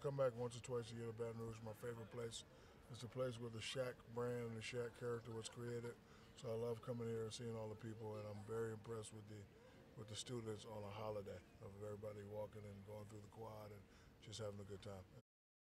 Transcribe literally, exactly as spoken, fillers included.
come back once or twice a year to Baton Rouge. My favorite place. It's the place where the Shaq Brand and the Shaq character was created. So I love coming here and seeing all the people, and I'm very impressed with the with the students on a holiday of everybody walking and going through the quad and just having a good time.